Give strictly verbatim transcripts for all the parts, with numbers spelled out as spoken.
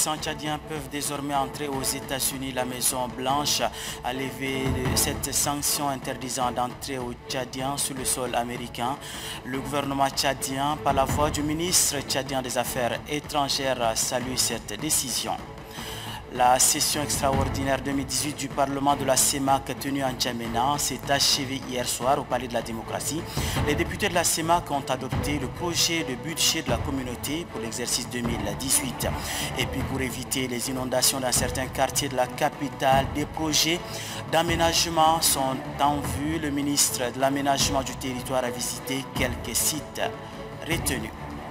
ressortissants tchadiens peuvent désormais entrer aux États-Unis. La Maison-Blanche a levé cette sanction interdisant d'entrer aux Tchadiens sur le sol américain. Le gouvernement tchadien, par la voix du ministre tchadien des Affaires étrangères, salue cette décision. La session extraordinaire deux mille dix-huit du Parlement de la CEMAC tenue en N'Djamena s'est achevée hier soir au Palais de la Démocratie. Les députés de la CEMAC ont adopté le projet de budget de la communauté pour l'exercice deux mille dix-huit. Et puis pour éviter les inondations dans certains quartiers de la capitale, des projets d'aménagement sont en vue. Le ministre de l'aménagement du territoire a visité quelques sites retenus.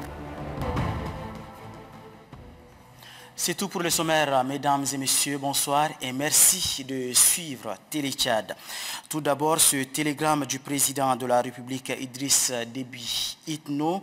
C'est tout pour le sommaire, mesdames et messieurs, bonsoir et merci de suivre Télé Tchad. Tout d'abord, ce télégramme du président de la République Idriss Déby Itno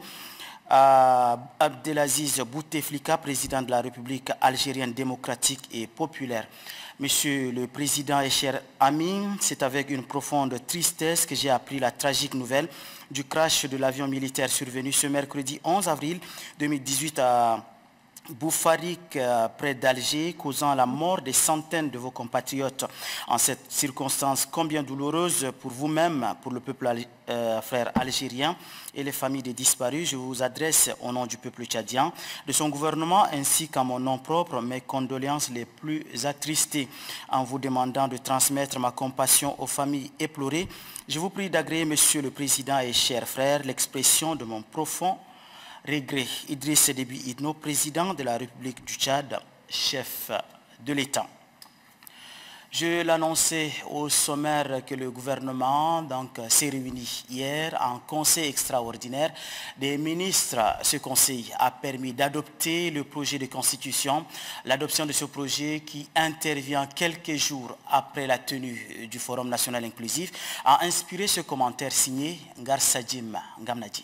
à Abdelaziz Bouteflika, président de la République algérienne démocratique et populaire. Monsieur le Président et cher amis, c'est avec une profonde tristesse que j'ai appris la tragique nouvelle du crash de l'avion militaire survenu ce mercredi onze avril deux mille dix-huit à Boufarik, près d'Alger, causant la mort des centaines de vos compatriotes. En cette circonstance combien douloureuse pour vous-même, pour le peuple euh, frère algérien et les familles des disparus, je vous adresse au nom du peuple tchadien, de son gouvernement ainsi qu'à mon nom propre, mes condoléances les plus attristées en vous demandant de transmettre ma compassion aux familles éplorées. Je vous prie d'agréer, Monsieur le Président et chers frères, l'expression de mon profond regret. Idriss Déby Itno, président de la République du Tchad, chef de l'État. Je l'annonçais au sommaire que le gouvernement s'est réuni hier en conseil extraordinaire des ministres. Ce conseil a permis d'adopter le projet de constitution. L'adoption de ce projet qui intervient quelques jours après la tenue du Forum national inclusif a inspiré ce commentaire signé Ngar Sadjim Ngamnadji.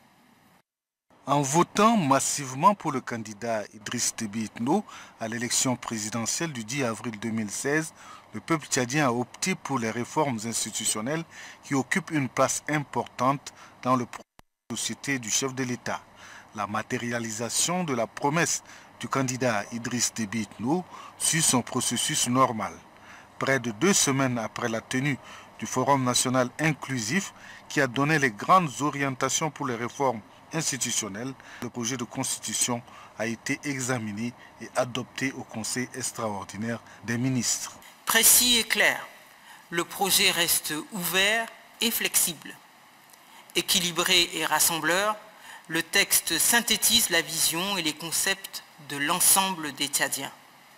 En votant massivement pour le candidat Idriss Déby Itno à l'élection présidentielle du dix avril deux mille seize, le peuple tchadien a opté pour les réformes institutionnelles qui occupent une place importante dans le projet de société du chef de l'État. La matérialisation de la promesse du candidat Idriss Déby Itno suit son processus normal. Près de deux semaines après la tenue du Forum national inclusif qui a donné les grandes orientations pour les réformes institutionnel, le projet de constitution a été examiné et adopté au Conseil extraordinaire des ministres. Précis et clair, le projet reste ouvert et flexible. Équilibré et rassembleur, le texte synthétise la vision et les concepts de l'ensemble des Tchadiens.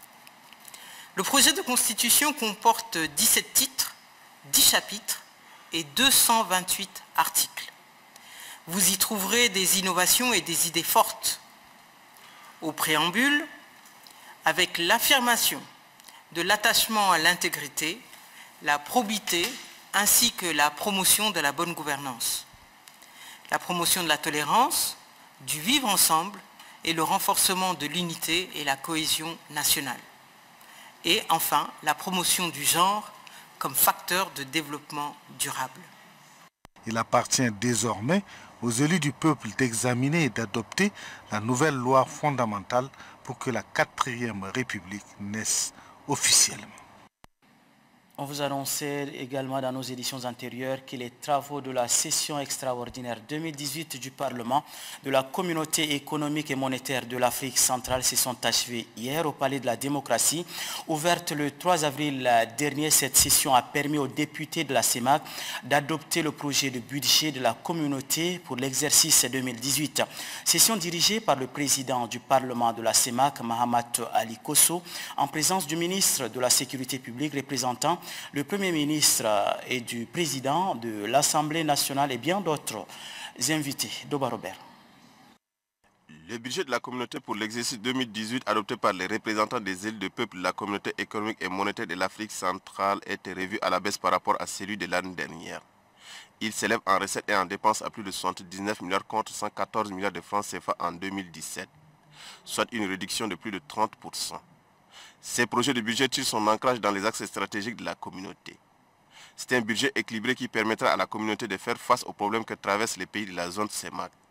Le projet de constitution comporte dix-sept titres, dix chapitres et deux cent vingt-huit articles. Vous y trouverez des innovations et des idées fortes. Au préambule, avec l'affirmation de l'attachement à l'intégrité, la probité ainsi que la promotion de la bonne gouvernance, la promotion de la tolérance, du vivre ensemble et le renforcement de l'unité et la cohésion nationale. Et enfin, la promotion du genre comme facteur de développement durable. Il appartient désormais aux élus du peuple d'examiner et d'adopter la nouvelle loi fondamentale pour que la quatrième République naisse officiellement. On vous annonçait également dans nos éditions antérieures que les travaux de la session extraordinaire deux mille dix-huit du Parlement de la Communauté économique et monétaire de l'Afrique centrale se sont achevés hier au Palais de la Démocratie. Ouverte le trois avril dernier, cette session a permis aux députés de la CEMAC d'adopter le projet de budget de la communauté pour l'exercice deux mille dix-huit. Session dirigée par le président du Parlement de la CEMAC, Mahamat Ali Kosso, en présence du ministre de la Sécurité publique représentant le Premier ministre et du Président de l'Assemblée nationale et bien d'autres invités. Doba Robert. Le budget de la communauté pour l'exercice deux mille dix-huit adopté par les représentants des élus de peuple de la communauté économique et monétaire de l'Afrique centrale a été revu à la baisse par rapport à celui de l'année dernière. Il s'élève en recettes et en dépenses à plus de soixante-dix-neuf milliards contre cent quatorze milliards de francs C F A en deux mille dix-sept, soit une réduction de plus de trente pour cent. Ces projets de budget tirent son ancrage dans les axes stratégiques de la communauté. C'est un budget équilibré qui permettra à la communauté de faire face aux problèmes que traversent les pays de la zone CEMAC.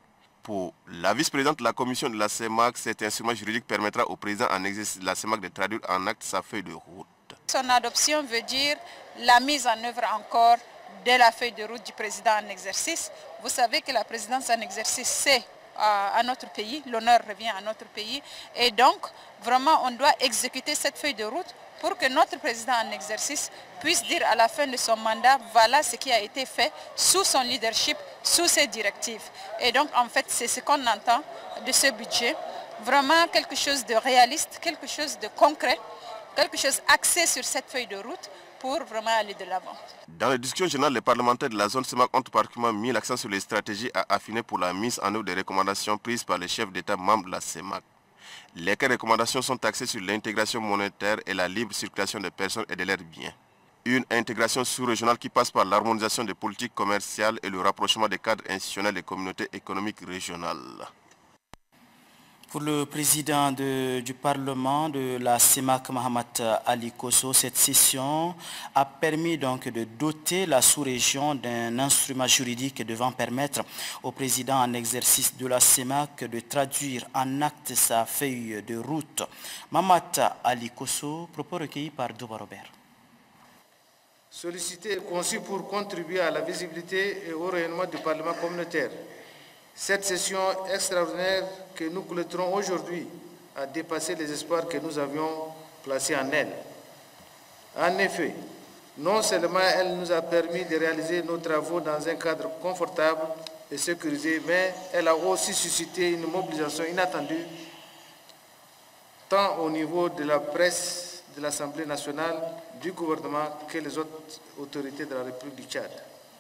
Pour la vice-présidente de la commission de la CEMAC, cet instrument juridique permettra au président en exercice de la CEMAC de traduire en acte sa feuille de route. Son adoption veut dire la mise en œuvre encore de la feuille de route du président en exercice. Vous savez que la présidence en exercice, c'est à notre pays, l'honneur revient à notre pays. Et donc, vraiment, on doit exécuter cette feuille de route pour que notre président en exercice puisse dire à la fin de son mandat, voilà ce qui a été fait sous son leadership, sous ses directives. Et donc, en fait, c'est ce qu'on entend de ce budget. Vraiment quelque chose de réaliste, quelque chose de concret, quelque chose axé sur cette feuille de route pour vraiment aller de l'avant. Dans les discussions générales, les parlementaires de la zone CEMAC ont particulièrement mis l'accent sur les stratégies à affiner pour la mise en œuvre des recommandations prises par les chefs d'État membres de la CEMAC. Lesquelles recommandations sont axées sur l'intégration monétaire et la libre circulation des personnes et de leurs biens. Une intégration sous-régionale qui passe par l'harmonisation des politiques commerciales et le rapprochement des cadres institutionnels des communautés économiques régionales. Pour le président de, du Parlement de la CEMAC, Mohamed Ali Kosso, cette session a permis donc de doter la sous-région d'un instrument juridique devant permettre au président en exercice de la CEMAC de traduire en acte sa feuille de route. Mohamed Ali Kosso, propos recueillis par Douba Robert. Sollicité et conçu pour contribuer à la visibilité et au rayonnement du Parlement communautaire. Cette session extraordinaire que nous clôturons aujourd'hui a dépassé les espoirs que nous avions placés en elle. En effet, non seulement elle nous a permis de réaliser nos travaux dans un cadre confortable et sécurisé, mais elle a aussi suscité une mobilisation inattendue, tant au niveau de la presse, de l'Assemblée nationale, du gouvernement que les autres autorités de la République du Tchad.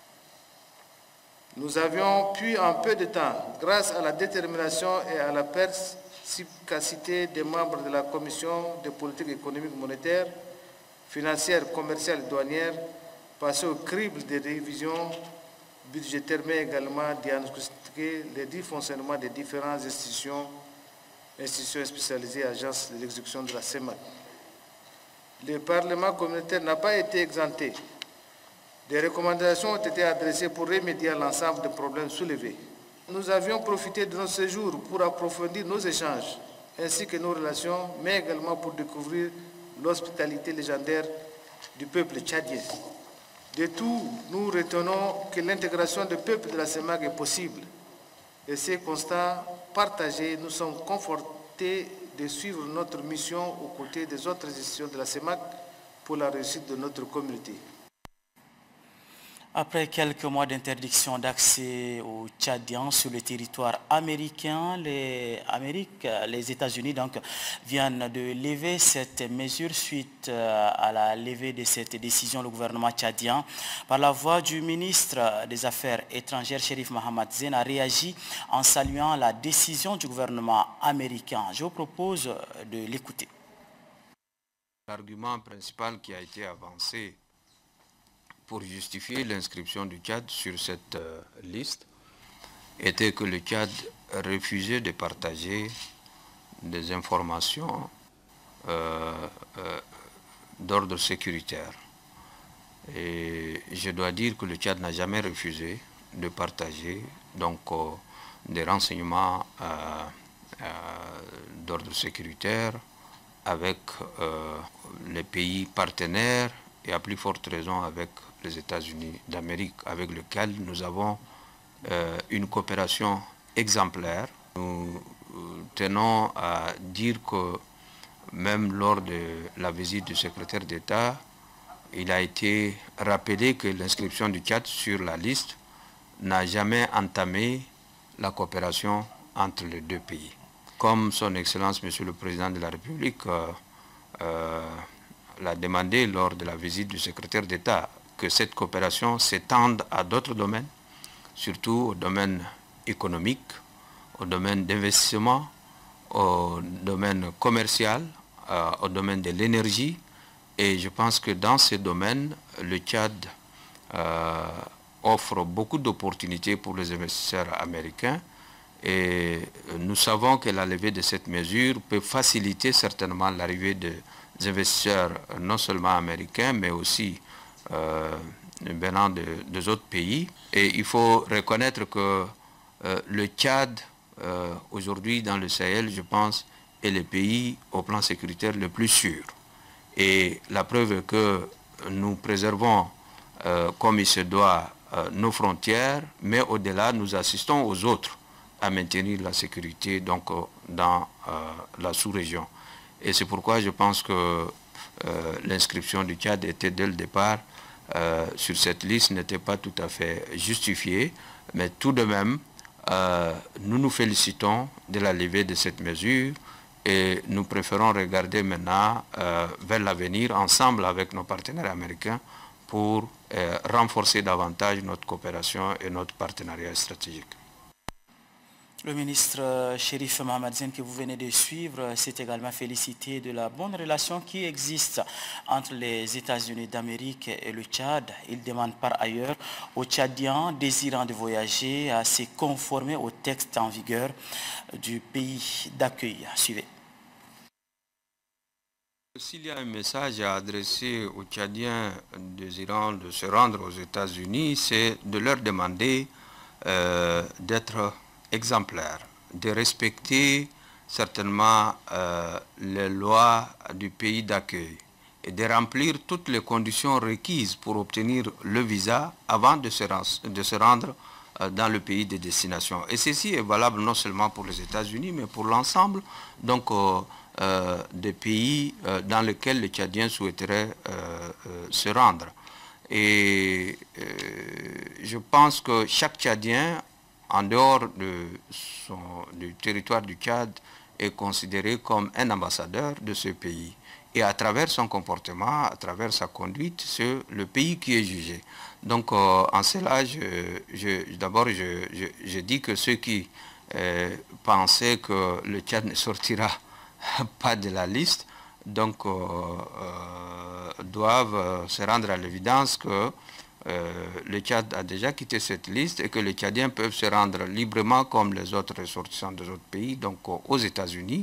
Nous avions pu en peu de temps, grâce à la détermination et à la perspicacité des membres de la Commission des politiques économiques monétaires, financières, commerciales et douanières, passer au crible des révisions budgétaires, mais également diagnostiquer les dysfonctionnements des différentes institutions, institutions spécialisées et agences de l'exécution de la CEMAC. Le Parlement communautaire n'a pas été exempté. Des recommandations ont été adressées pour remédier à l'ensemble des problèmes soulevés. Nous avions profité de nos séjours pour approfondir nos échanges ainsi que nos relations, mais également pour découvrir l'hospitalité légendaire du peuple tchadien. De tout, nous retenons que l'intégration du peuple de la CEMAC est possible. Et ces constats partagés, nous sommes confortés de suivre notre mission aux côtés des autres institutions de la CEMAC pour la réussite de notre communauté. Après quelques mois d'interdiction d'accès aux Tchadiens sur le territoire américain, les, Amérique, les États-Unis donc, viennent de lever cette mesure suite à la levée de cette décision. Le gouvernement tchadien, par la voix du ministre des Affaires étrangères, Chérif Mohamed Zen, a réagi en saluant la décision du gouvernement américain. Je vous propose de l'écouter. L'argument principal qui a été avancé pour justifier l'inscription du Tchad sur cette euh, liste était que le Tchad refusait de partager des informations euh, euh, d'ordre sécuritaire. Et je dois dire que le Tchad n'a jamais refusé de partager donc, euh, des renseignements euh, euh, d'ordre sécuritaire avec euh, les pays partenaires et à plus forte raison avec les États-Unis d'Amérique, avec lesquels nous avons euh, une coopération exemplaire. Nous euh, tenons à dire que même lors de la visite du secrétaire d'État, il a été rappelé que l'inscription du Tchad sur la liste n'a jamais entamé la coopération entre les deux pays. Comme son Excellence, Monsieur le Président de la République, euh, euh, l'a demandé lors de la visite du secrétaire d'État, que cette coopération s'étende à d'autres domaines, surtout au domaine économique, au domaine d'investissement, au domaine commercial, euh, au domaine de l'énergie. Et je pense que dans ces domaines, le Tchad euh, offre beaucoup d'opportunités pour les investisseurs américains. Et nous savons que la levée de cette mesure peut faciliter certainement l'arrivée des investisseurs non seulement américains, mais aussi euh, venant de, des autres pays. Et il faut reconnaître que euh, le Tchad euh, aujourd'hui dans le Sahel, je pense, est le pays au plan sécuritaire le plus sûr. Et la preuve est que nous préservons euh, comme il se doit euh, nos frontières, mais au-delà, nous assistons aux autres à maintenir la sécurité donc, euh, dans euh, la sous-région. Et c'est pourquoi je pense que euh, l'inscription du Tchad était dès le départ euh, sur cette liste n'était pas tout à fait justifiée, mais tout de même, euh, nous nous félicitons de la levée de cette mesure et nous préférons regarder maintenant euh, vers l'avenir ensemble avec nos partenaires américains pour euh, renforcer davantage notre coopération et notre partenariat stratégique. Le ministre Chérif Mohamed Zine que vous venez de suivre s'est également félicité de la bonne relation qui existe entre les États-Unis d'Amérique et le Tchad. Il demande par ailleurs aux Tchadiens désirant de voyager à se conformer aux textes en vigueur du pays d'accueil. Suivez. S'il y a un message à adresser aux Tchadiens désirant de se rendre aux États-Unis, c'est de leur demander euh, d'être exemplaires, de respecter certainement euh, les lois du pays d'accueil et de remplir toutes les conditions requises pour obtenir le visa avant de se, de se rendre euh, dans le pays de destination. Et ceci est valable non seulement pour les États-Unis, mais pour l'ensemble donc euh, euh, des pays euh, dans lesquels les Tchadiens souhaiteraient euh, euh, se rendre. Et euh, je pense que chaque Tchadien, en dehors de son, du territoire du Tchad, est considéré comme un ambassadeur de ce pays. Et à travers son comportement, à travers sa conduite, c'est le pays qui est jugé. Donc euh, en cela, je, je, d'abord je, je, je dis que ceux qui euh, pensaient que le Tchad ne sortira pas de la liste, donc euh, euh, doivent se rendre à l'évidence que Euh, le Tchad a déjà quitté cette liste et que les Tchadiens peuvent se rendre librement comme les autres ressortissants des autres pays, donc aux États-Unis.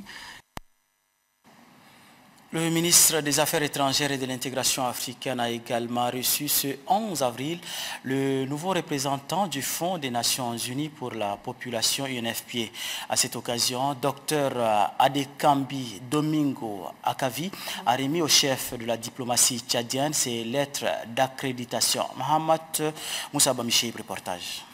Le ministre des Affaires étrangères et de l'intégration africaine a également reçu ce onze avril le nouveau représentant du Fonds des Nations Unies pour la population U N F P A. À cette occasion, Dr Adekambi Domingo Akavi a remis au chef de la diplomatie tchadienne ses lettres d'accréditation. Mohamed Moussa Bamiché, reportage.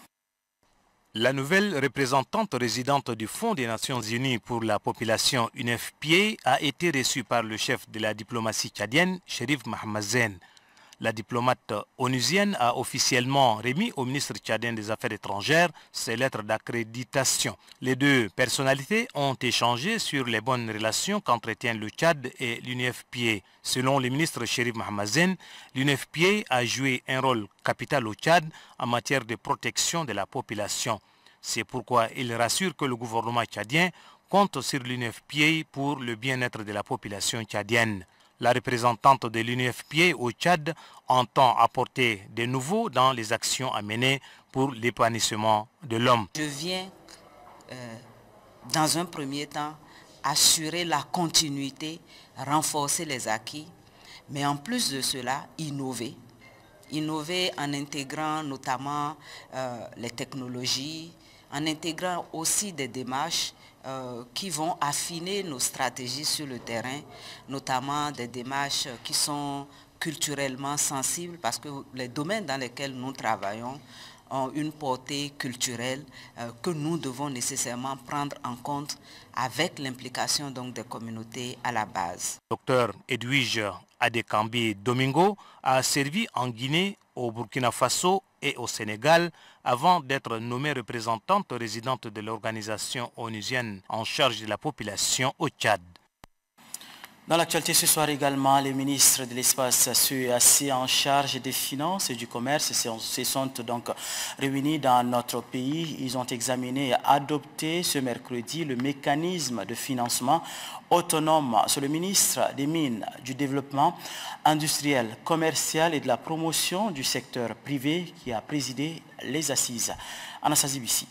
La nouvelle représentante résidente du Fonds des Nations Unies pour la population U N F P A a été reçue par le chef de la diplomatie tchadienne, Chérif Mohamed Zine. La diplomate onusienne a officiellement remis au ministre tchadien des Affaires étrangères ses lettres d'accréditation. Les deux personnalités ont échangé sur les bonnes relations qu'entretiennent le Tchad et l'U N F P A. Selon le ministre Chérif Mohamed Zine, l'U N F P A a joué un rôle capital au Tchad en matière de protection de la population. C'est pourquoi il rassure que le gouvernement tchadien compte sur l'U N F P A pour le bien-être de la population tchadienne. La représentante de l'U N F P A au Tchad entend apporter de nouveaux dans les actions à mener pour l'épanouissement de l'homme. Je viens, euh, dans un premier temps, assurer la continuité, renforcer les acquis, mais en plus de cela, innover. Innover en intégrant notamment euh, les technologies, en intégrant aussi des démarches euh, qui vont affiner nos stratégies sur le terrain, notamment des démarches qui sont culturellement sensibles, parce que les domaines dans lesquels nous travaillons ont une portée culturelle euh, que nous devons nécessairement prendre en compte avec l'implication donc des communautés à la base. Docteur Edwige Adekambi Domingo a servi en Guinée, au Burkina Faso et au Sénégal avant d'être nommée représentante résidente de l'organisation onusienne en charge de la population au Tchad. Dans l'actualité ce soir également, les ministres de l'espace C E A C en charge des finances et du commerce se sont donc réunis dans notre pays. Ils ont examiné et adopté ce mercredi le mécanisme de financement autonome. C'est le ministre des Mines, du Développement industriel, commercial et de la promotion du secteur privé qui a présidé les assises. Anastasie Bissi.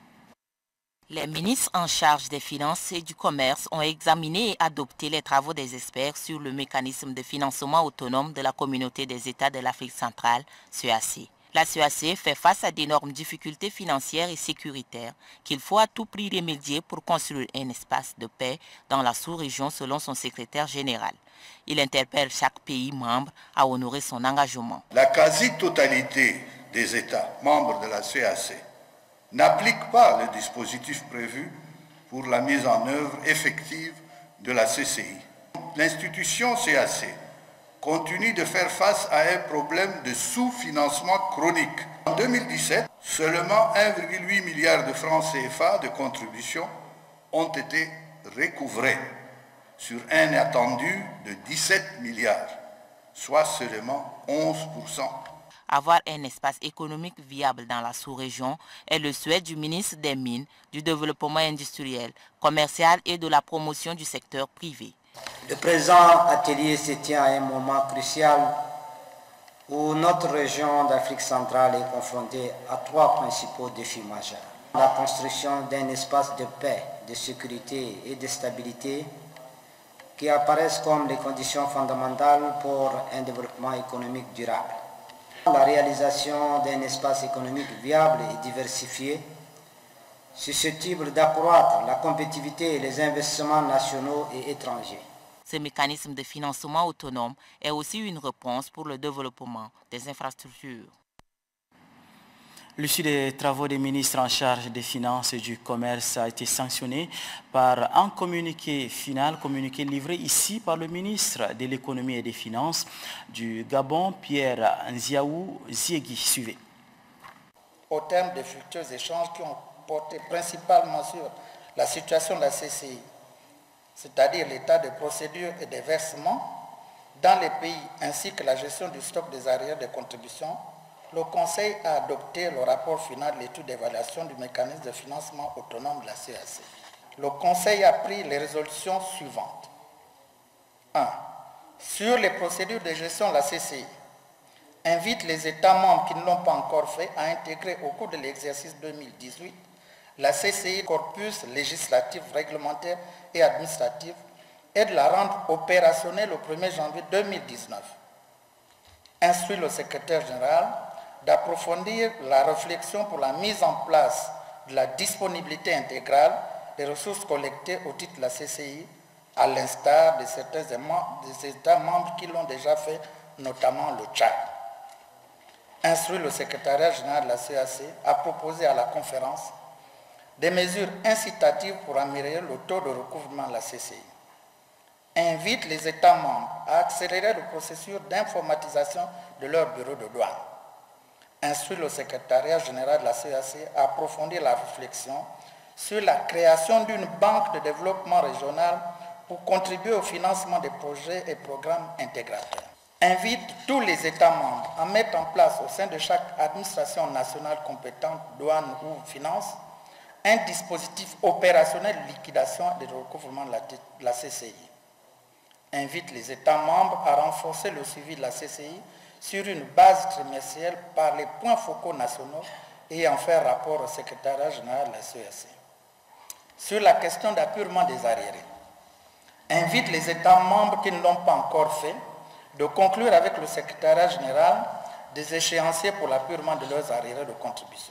Les ministres en charge des finances et du commerce ont examiné et adopté les travaux des experts sur le mécanisme de financement autonome de la communauté des États de l'Afrique centrale, C E A C. La C E A C fait face à d'énormes difficultés financières et sécuritaires qu'il faut à tout prix remédier pour construire un espace de paix dans la sous-région selon son secrétaire général. Il interpelle chaque pays membre à honorer son engagement. La quasi-totalité des États membres de la C E A C n'applique pas le dispositif prévu pour la mise en œuvre effective de la C C I. L'institution C E A C continue de faire face à un problème de sous-financement chronique. En deux mille dix-sept, seulement un virgule huit milliard de francs C F A de contributions ont été recouvrés sur un attendu de dix-sept milliards, soit seulement onze pour cent. Avoir un espace économique viable dans la sous-région est le souhait du ministre des Mines, du Développement industriel, commercial et de la promotion du secteur privé. Le présent atelier se tient à un moment crucial où notre région d'Afrique centrale est confrontée à trois principaux défis majeurs. La construction d'un espace de paix, de sécurité et de stabilité qui apparaissent comme les conditions fondamentales pour un développement économique durable. La réalisation d'un espace économique viable et diversifié, susceptible d'accroître la compétitivité et les investissements nationaux et étrangers. Ce mécanisme de financement autonome est aussi une réponse pour le développement des infrastructures. L'issue des travaux des ministres en charge des finances et du commerce a été sanctionnée par un communiqué final, communiqué livré ici par le ministre de l'économie et des finances du Gabon, Pierre Nziaou Ziegui. Suivez. Au terme des fructueux échanges qui ont porté principalement sur la situation de la C C I, c'est-à-dire l'état de procédure et des versements dans les pays ainsi que la gestion du stock des arrières de contribution, le Conseil a adopté le rapport final de l'étude d'évaluation du mécanisme de financement autonome de la C E A C. Le Conseil a pris les résolutions suivantes. un. Sur les procédures de gestion de la C C I, invite les États membres qui ne l'ont pas encore fait à intégrer au cours de l'exercice deux mille dix-huit la C C I corpus législatif, réglementaire et administratif et de la rendre opérationnelle au premier janvier deux mille dix-neuf. Instruit le secrétaire général d'approfondir la réflexion pour la mise en place de la disponibilité intégrale des ressources collectées au titre de la C C I, à l'instar de certains des États membres qui l'ont déjà fait, notamment le Tchad. Instruit le secrétariat général de la C E A C à proposer à la conférence des mesures incitatives pour améliorer le taux de recouvrement de la C C I. Invite les États membres à accélérer le processus d'informatisation de leur bureau de douane. Instruit le secrétariat général de la C E A C à approfondir la réflexion sur la création d'une banque de développement régional pour contribuer au financement des projets et programmes intégrateurs. Invite tous les États membres à mettre en place au sein de chaque administration nationale compétente, douane ou finance, un dispositif opérationnel de liquidation et de recouvrement de la, de la C C I. Invite les États membres à renforcer le suivi de la C C I sur une base trimestrielle par les points focaux nationaux et en faire rapport au secrétariat général de la C E A C. Sur la question d'appurement des arriérés, invite les États membres qui ne l'ont pas encore fait de conclure avec le secrétariat général des échéanciers pour l'appurement de leurs arriérés de contribution.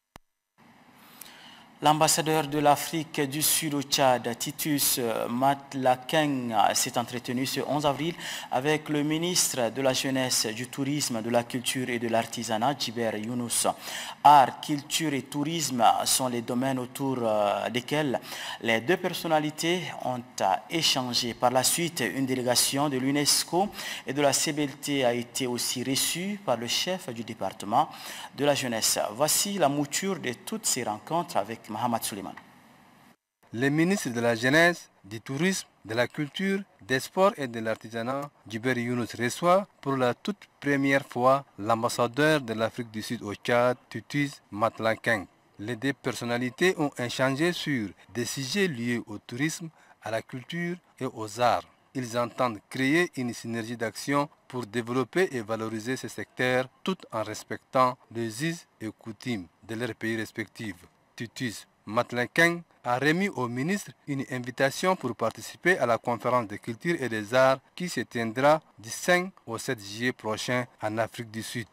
L'ambassadeur de l'Afrique du Sud au Tchad, Titus Matlakeng, s'est entretenu ce onze avril avec le ministre de la Jeunesse, du Tourisme, de la Culture et de l'Artisanat, Djiber Younous. Art, culture et tourisme sont les domaines autour desquels les deux personnalités ont échangé. Par la suite, une délégation de l'UNESCO et de la C B L T a été aussi reçue par le chef du département de la Jeunesse. Voici la mouture de toutes ces rencontres avec Mohamed Suleiman. Les ministres de la Jeunesse, du Tourisme, de la Culture, des Sports et de l'Artisanat, Djiber Younous reçoit pour la toute première fois l'ambassadeur de l'Afrique du Sud au Tchad, Titus Matlakeng. Les deux personnalités ont échangé sur des sujets liés au tourisme, à la culture et aux arts. Ils entendent créer une synergie d'action pour développer et valoriser ces secteurs tout en respectant les us et coutumes de leurs pays respectifs. Titus Matlinquin a remis au ministre une invitation pour participer à la conférence de culture et des arts qui se tiendra du cinq au sept juillet prochain en Afrique du Sud.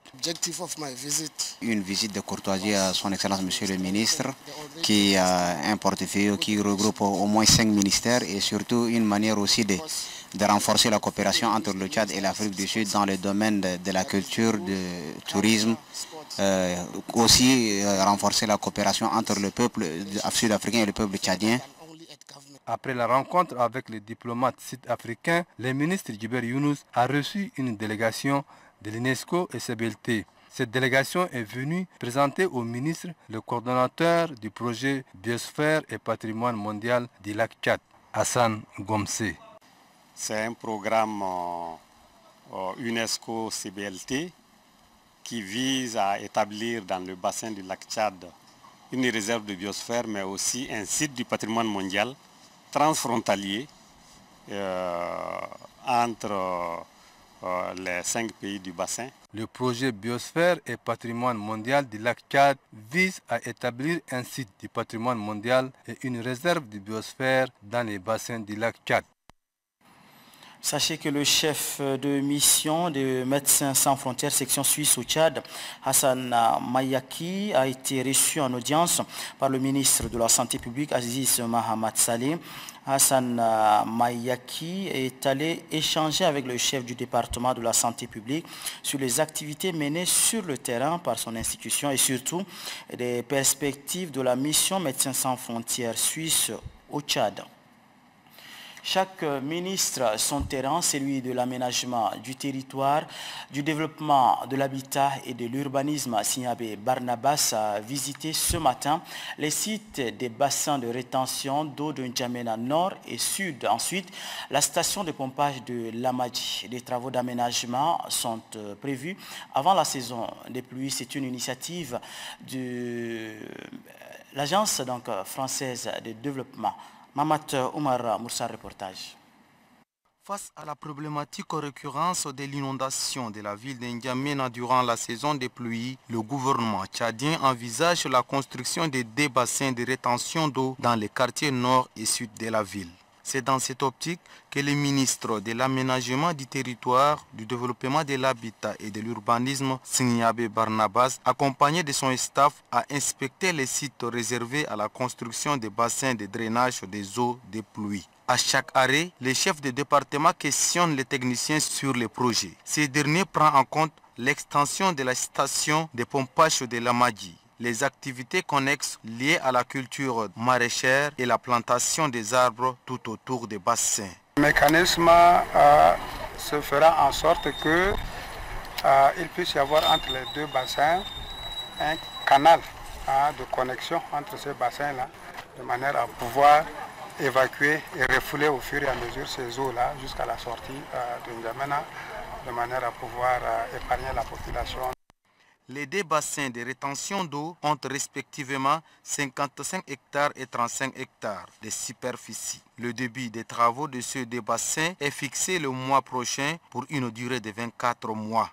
Une visite de courtoisie à son Excellence Monsieur le ministre, qui a un portefeuille qui regroupe au moins cinq ministères et surtout une manière aussi de, de renforcer la coopération entre le Tchad et l'Afrique du Sud dans le domaine de, de la culture, du tourisme, euh, aussi euh, renforcer la coopération entre le peuple sud-africain et le peuple tchadien. Après la rencontre avec les diplomates sud-africains, le ministre Djibril Younous a reçu une délégation de l'UNESCO et C B L T. Cette délégation est venue présenter au ministre le coordonnateur du projet Biosphère et Patrimoine mondial du lac Tchad, Hassan Gomsé. C'est un programme euh, UNESCO-C B L T qui vise à établir dans le bassin du lac Tchad une réserve de biosphère, mais aussi un site du patrimoine mondial transfrontalier euh, entre euh, les cinq pays du bassin. Le projet Biosphère et Patrimoine mondial du lac Tchad vise à établir un site du patrimoine mondial et une réserve de biosphère dans les bassins du lac Tchad. Sachez que le chef de mission de Médecins sans frontières section suisse au Tchad, Hassan Mayaki, a été reçu en audience par le ministre de la Santé publique, Aziz Mahamad Saleh. Hassan Mayaki est allé échanger avec le chef du département de la santé publique sur les activités menées sur le terrain par son institution et surtout les perspectives de la mission Médecins sans frontières suisse au Tchad. Chaque ministre son terrain, celui de l'aménagement du territoire, du développement de l'habitat et de l'urbanisme. Signabé Barnabas a visité ce matin les sites des bassins de rétention d'eau de N'Djamena nord et sud. Ensuite, la station de pompage de Lamadji. Les travaux d'aménagement sont prévus avant la saison des pluies. C'est une initiative de l'agence donc, française de développement. Mamat Oumar Moussa, reportage. Face à la problématique récurrence de l'inondation de la ville d'N'Djamena durant la saison des pluies, le gouvernement tchadien envisage la construction de deux bassins de rétention d'eau dans les quartiers nord et sud de la ville. C'est dans cette optique que le ministre de l'Aménagement du territoire, du développement de l'habitat et de l'urbanisme, Signabé Barnabas, accompagné de son staff, a inspecté les sites réservés à la construction des bassins de drainage des eaux de pluie. À chaque arrêt, les chefs de département questionnent les techniciens sur les projets. Ces derniers prennent en compte l'extension de la station de pompage de Lamadji, les activités connexes liées à la culture maraîchère et la plantation des arbres tout autour des bassins. Le mécanisme euh, se fera en sorte que euh, il puisse y avoir entre les deux bassins un canal hein, de connexion entre ces bassins-là, de manière à pouvoir évacuer et refouler au fur et à mesure ces eaux-là jusqu'à la sortie euh, de N'Djamena, de manière à pouvoir euh, épargner la population. Les deux bassins de rétention d'eau ont respectivement cinquante-cinq hectares et trente-cinq hectares de superficie. Le début des travaux de ces deux bassins est fixé le mois prochain pour une durée de vingt-quatre mois.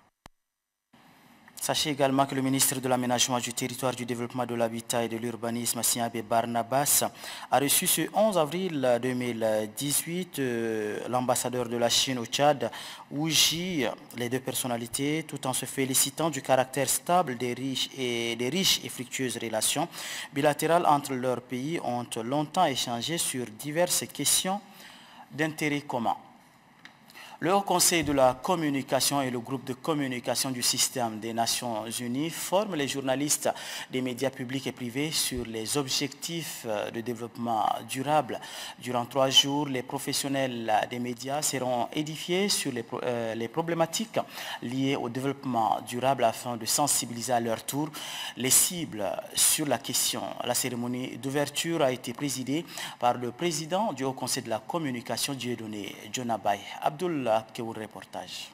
Sachez également que le ministre de l'Aménagement du territoire, du développement de l'habitat et de l'urbanisme, Signabé Barnabas, a reçu ce onze avril deux mille dix-huit euh, l'ambassadeur de la Chine au Tchad, Wu Ji, les deux personnalités, tout en se félicitant du caractère stable des riches et, des riches et fructueuses relations bilatérales entre leurs pays, ont longtemps échangé sur diverses questions d'intérêt commun. Le Haut Conseil de la communication et le groupe de communication du système des Nations Unies forment les journalistes des médias publics et privés sur les objectifs de développement durable. Durant trois jours, les professionnels des médias seront édifiés sur les, euh, les problématiques liées au développement durable afin de sensibiliser à leur tour les cibles sur la question. La cérémonie d'ouverture a été présidée par le président du Haut Conseil de la communication, Dieudonné Dionabay. Abdullah reportage.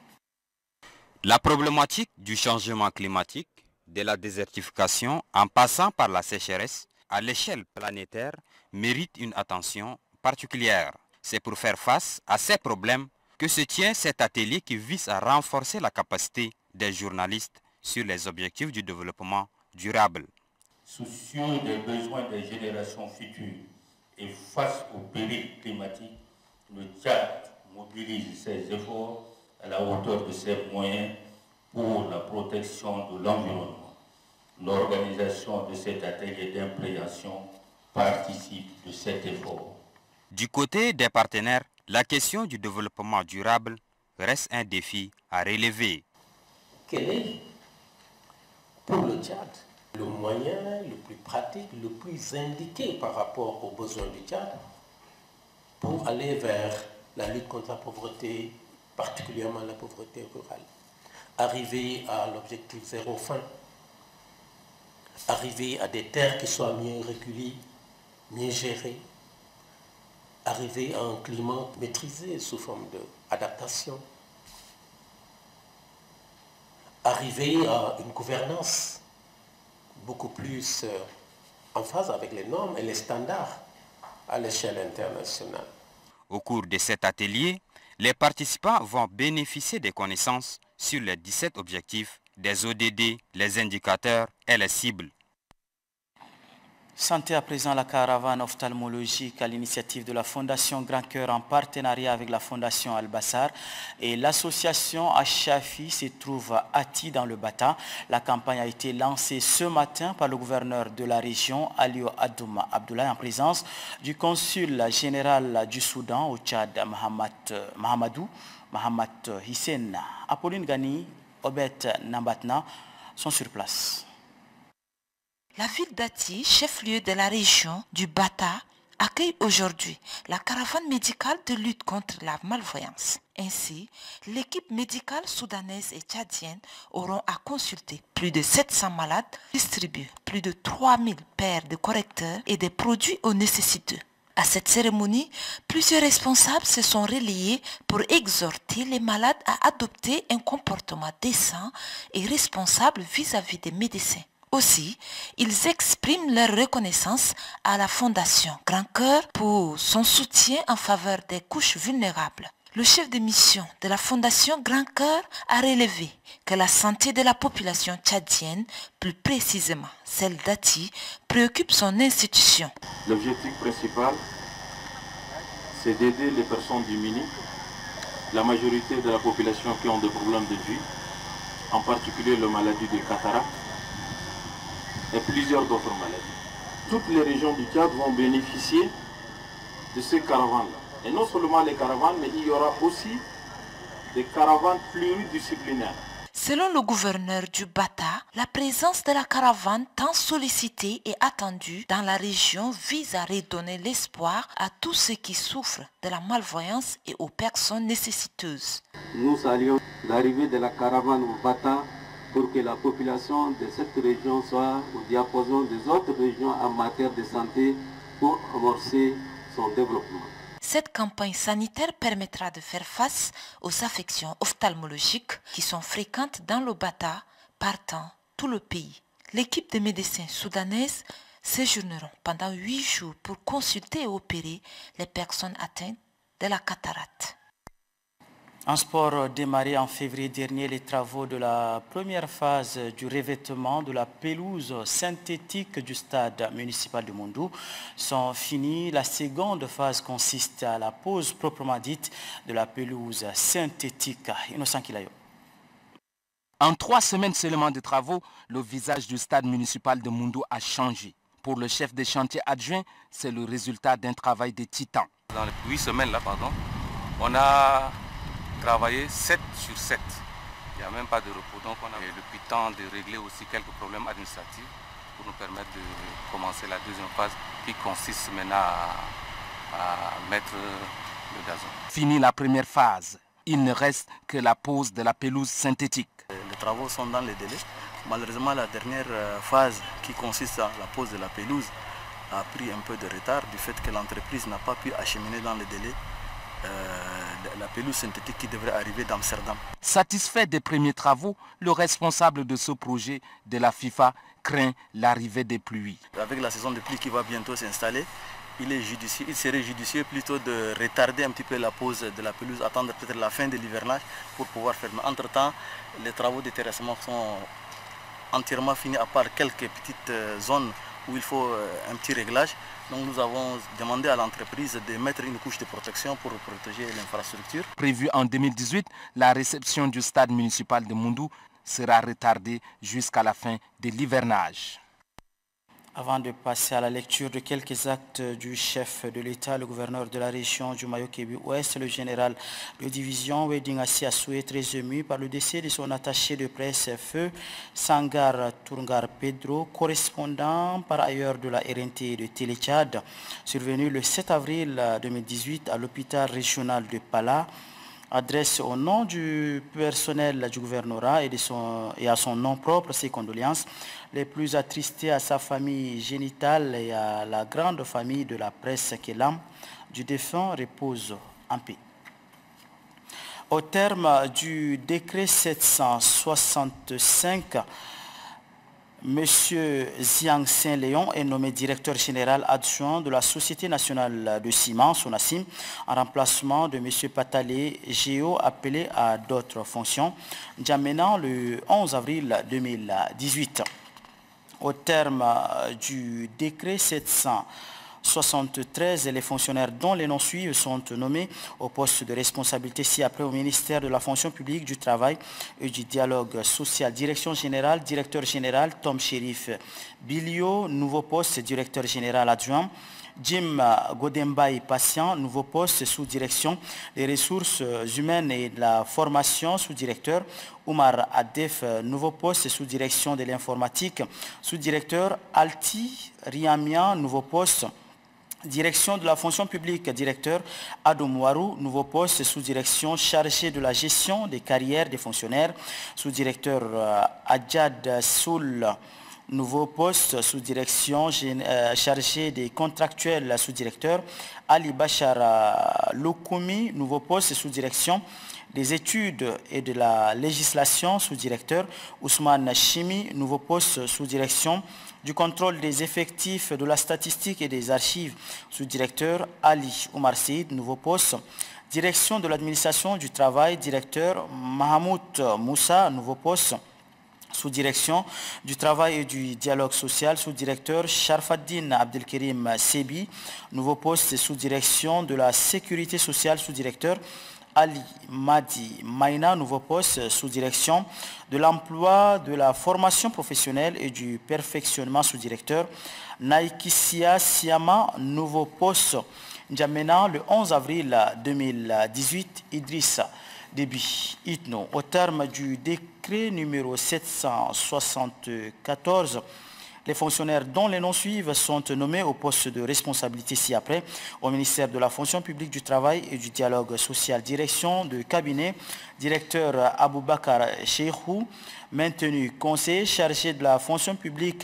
La problématique du changement climatique, de la désertification, en passant par la sécheresse, à l'échelle planétaire, mérite une attention particulière. C'est pour faire face à ces problèmes que se tient cet atelier qui vise à renforcer la capacité des journalistes sur les objectifs du développement durable. Soucieux des besoins des générations futures et face aux périls climatiques, le Tchad mobilise ses efforts à la hauteur de ses moyens pour la protection de l'environnement. L'organisation de cet atelier d'imprégnation participe de cet effort. Du côté des partenaires, la question du développement durable reste un défi à relever. Quel est pour le Tchad le moyen le plus pratique, le plus indiqué par rapport aux besoins du Tchad pour aller vers la lutte contre la pauvreté, particulièrement la pauvreté rurale? Arriver à l'objectif zéro faim, arriver à des terres qui soient mieux recueillies, mieux gérées, arriver à un climat maîtrisé sous forme d'adaptation, arriver à une gouvernance beaucoup plus euh, en phase avec les normes et les standards à l'échelle internationale. Au cours de cet atelier, les participants vont bénéficier des connaissances sur les dix-sept objectifs des O D D, les indicateurs et les cibles. Santé à présent, la caravane ophtalmologique à l'initiative de la Fondation Grand Cœur en partenariat avec la Fondation Al-Bassar et l'association Achafi se trouve à Ati dans le Bata. La campagne a été lancée ce matin par le gouverneur de la région, Alio Adouma Abdoulaye, en présence du consul général du Soudan au Tchad, Mahamadou Mahamad Hissène. Apolline Gani, Obet Nambatna sont sur place. La ville d'Ati, chef-lieu de la région du Bata, accueille aujourd'hui la caravane médicale de lutte contre la malvoyance. Ainsi, l'équipe médicale soudanaise et tchadienne auront à consulter plus de sept cents malades, distribuer plus de trois mille paires de correcteurs et des produits aux nécessiteux. À cette cérémonie, plusieurs responsables se sont relayés pour exhorter les malades à adopter un comportement décent et responsable vis-à-vis des médecins. Aussi, ils expriment leur reconnaissance à la Fondation Grand Cœur pour son soutien en faveur des couches vulnérables. Le chef de mission de la Fondation Grand Cœur a relevé que la santé de la population tchadienne, plus précisément celle d'Ati, préoccupe son institution. L'objectif principal, c'est d'aider les personnes démunies, la majorité de la population qui ont des problèmes de vue, en particulier la maladie de cataracte, et plusieurs d'autres maladies. Toutes les régions du Tchad vont bénéficier de ces caravanes-là. Et non seulement les caravanes, mais il y aura aussi des caravanes pluridisciplinaires. Selon le gouverneur du Bata, la présence de la caravane tant sollicitée et attendue dans la région vise à redonner l'espoir à tous ceux qui souffrent de la malvoyance et aux personnes nécessiteuses. Nous saluons l'arrivée de la caravane au Bata pour que la population de cette région soit au diapason des autres régions en matière de santé pour amorcer son développement. Cette campagne sanitaire permettra de faire face aux affections ophtalmologiques qui sont fréquentes dans le Bata, partant tout le pays. L'équipe de médecins soudanaises séjourneront pendant huit jours pour consulter et opérer les personnes atteintes de la cataracte. En sport, démarré en février dernier, les travaux de la première phase du revêtement de la pelouse synthétique du stade municipal de Mondou sont finis. La seconde phase consiste à la pose proprement dite de la pelouse synthétique. Innocent Kilayo. En trois semaines seulement de travaux, le visage du stade municipal de Mondou a changé. Pour le chef des chantiers adjoints, c'est le résultat d'un travail de titan. Dans les huit semaines là, pardon, on a travailler sept sur sept. Il n'y a même pas de repos. Donc on a depuis le temps de régler aussi quelques problèmes administratifs pour nous permettre de commencer la deuxième phase qui consiste maintenant à, à mettre le gazon. Fini la première phase. Il ne reste que la pose de la pelouse synthétique. Les travaux sont dans les délais. Malheureusement, la dernière phase qui consiste à la pose de la pelouse a pris un peu de retard du fait que l'entreprise n'a pas pu acheminer dans les délais Euh, la pelouse synthétique qui devrait arriver d'Amsterdam. Satisfait des premiers travaux, le responsable de ce projet de la FIFA craint l'arrivée des pluies. Avec la saison de pluie qui va bientôt s'installer, il, est judicieux, il serait judicieux plutôt de retarder un petit peu la pose de la pelouse, attendre peut-être la fin de l'hivernage pour pouvoir faire. Mais entre-temps, les travaux de terrassement sont entièrement fini à part quelques petites euh, zones où il faut euh, un petit réglage. Donc nous avons demandé à l'entreprise de mettre une couche de protection pour protéger l'infrastructure. Prévu en deux mille dix-huit, la réception du stade municipal de Moundou sera retardée jusqu'à la fin de l'hivernage. Avant de passer à la lecture de quelques actes du chef de l'État, le gouverneur de la région du Mayo-Kébi-Ouest, le général de division Wedding Assi Assou est très ému par le décès de son attaché de presse Feu Sangar Toungar Pedro, correspondant par ailleurs de la R N T de Télé Tchad, survenu le sept avril deux mille dix-huit à l'hôpital régional de Pala. Adresse au nom du personnel du gouvernorat et, de son, et à son nom propre ses condoléances les plus attristées à sa famille génitale et à la grande famille de la presse que l'âme du défunt repose en paix. Au terme du décret sept cent soixante-cinq, M. Ziang Saint-Léon est nommé directeur général adjoint de la Société nationale de ciment, Sonacim, en remplacement de M. Patale Géo, appelé à d'autres fonctions, N'Djamena le onze avril deux mille dix-huit. Au terme du décret sept cent soixante-treize, les fonctionnaires dont les noms suivent sont nommés au poste de responsabilité ci-après au ministère de la fonction publique, du travail et du dialogue social. Direction générale, directeur général Tom Chérif Bilio, nouveau poste directeur général adjoint. Jim Godembaï Patient, nouveau poste sous-direction des ressources humaines et de la formation, sous-directeur. Oumar Adef, nouveau poste sous-direction de l'informatique, sous-directeur. Alti Riamian, nouveau poste direction de la fonction publique, directeur. Adomouarou, nouveau poste sous-direction chargé de la gestion des carrières des fonctionnaires, sous-directeur. Adjad Soul, nouveau poste sous-direction euh, chargé des contractuels sous-directeur. Ali Bachar Lokoumi, nouveau poste sous-direction des études et de la législation sous-directeur. Ousmane Chimi, nouveau poste sous-direction du contrôle des effectifs de la statistique et des archives sous-directeur. Ali Oumar Seyd, nouveau poste direction de l'administration du travail, directeur. Mahamoud Moussa, nouveau poste sous-direction du travail et du dialogue social, sous-directeur. Sharfaddin Abdelkerim Sebi, nouveau poste sous-direction de la sécurité sociale, sous-directeur. Ali Madi Maïna, nouveau poste sous-direction de l'emploi, de la formation professionnelle et du perfectionnement, sous-directeur. Naikisia Siama, nouveau poste N'Djamena le onze avril deux mille dix-huit. Idrissa Déby Itno. Au terme du décret numéro sept cent soixante-quatorze, les fonctionnaires dont les noms suivent sont nommés au poste de responsabilité ci-après au ministère de la fonction publique, du travail et du dialogue social. Direction de cabinet, directeur Aboubakar Cheikhou, maintenu conseiller chargé de la fonction publique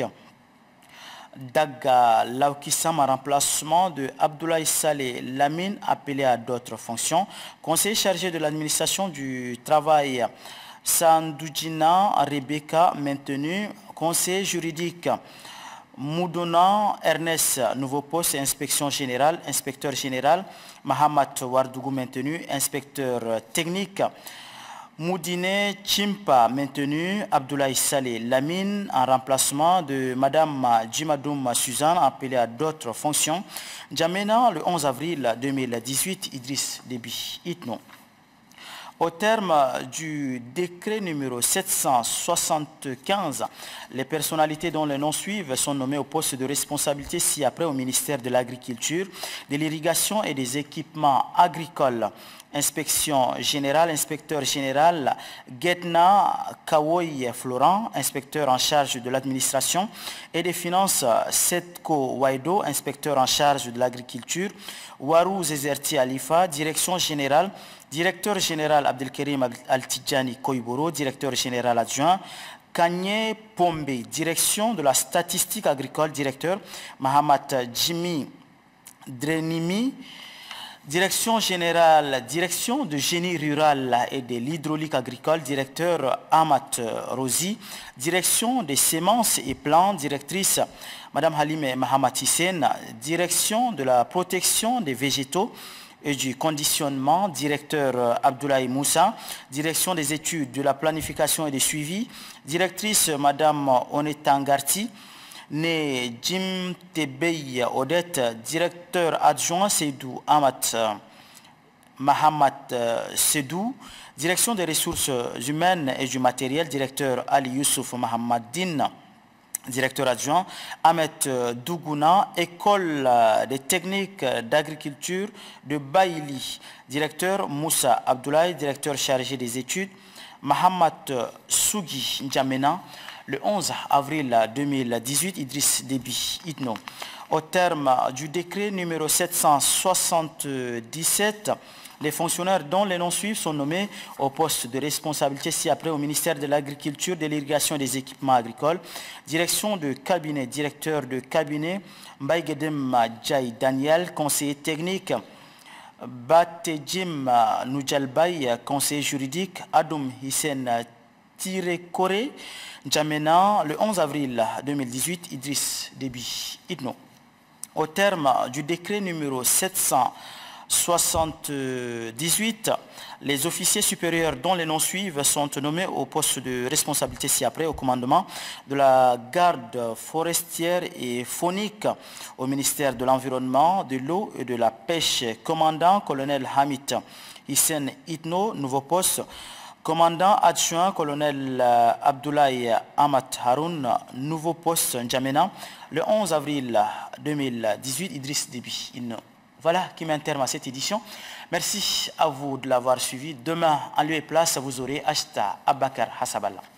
Daga Laukissam en remplacement de Abdoulaye Saleh Lamine, appelé à d'autres fonctions. Conseiller chargé de l'administration du travail Sandoujina Rebecca, maintenu. Conseiller juridique Moudona Ernest, nouveau poste inspection générale. Inspecteur général Mahamat Wardougou, maintenu. Inspecteur technique Moudine Chimpa, maintenu. Abdoulaye Saleh Lamine en remplacement de Madame Djimadoum Suzanne, appelée à d'autres fonctions. N'Djamena le onze avril deux mille dix-huit. Idriss Déby Itno. Au terme du décret numéro sept cent soixante-quinze, les personnalités dont les noms suivent sont nommées au poste de responsabilité ci-après au ministère de l'Agriculture, de l'Irrigation et des équipements agricoles. Inspection générale, inspecteur général Getna Kawoy Florent, inspecteur en charge de l'administration et des finances Setko Waido, inspecteur en charge de l'agriculture. Warou Zezerti Alifa, direction générale, directeur général Abdelkerim Altidjani Koiboro, directeur général adjoint. Kanye Pombe, direction de la statistique agricole, directeur. Mahamat Jimmy Drenimi, direction générale, direction de génie rural et de l'hydraulique agricole, directeur Amat Rosi, direction des semences et plants, directrice Madame Halime Mahamat Hissène, direction de la protection des végétaux, et du conditionnement, directeur Abdoulaye Moussa, direction des études, de la planification et du suivi, directrice Madame Onetangarti, né Jim Tebey Odette, directeur adjoint Seydou Amat Mahamad Sedou, direction des ressources humaines et du matériel, directeur Ali Youssouf Mahamadine, directeur adjoint Ahmed Dougouna, école des techniques d'agriculture de Baïli, directeur Moussa Abdoulaye, directeur chargé des études Mahamad Sougi N'Djamena. Le onze avril deux mille dix-huit, Idriss Déby Itno. Au terme du décret numéro sept cent soixante-dix-sept, les fonctionnaires dont les noms suivent sont nommés au poste de responsabilité ci-après au ministère de l'Agriculture, de l'Irrigation et des Équipements agricoles. Direction de cabinet, directeur de cabinet, Mbaïgedem Djaï Daniel, conseiller technique, Batejim Noujalbaï, conseiller juridique, Adoum Hissen Tirekore, N'Djamena, le onze avril deux mille dix-huit, Idriss Déby Itno. Au terme du décret numéro sept cent soixante-dix-huit, les officiers supérieurs dont les noms suivent sont nommés au poste de responsabilité ci-après au commandement de la garde forestière et faunique au ministère de l'Environnement, de l'eau et de la pêche. Commandant colonel Hamid Hissen Itno, nouveau poste. Commandant adjoint, colonel Abdoulaye Ahmad Haroun, nouveau poste N'Djamena, le onze avril deux mille dix-huit, Idriss Déby Itno. Voilà qui met un terme à cette édition. Merci à vous de l'avoir suivi. Demain, en lieu et place, vous aurez Ashta Abakar Hassaballa.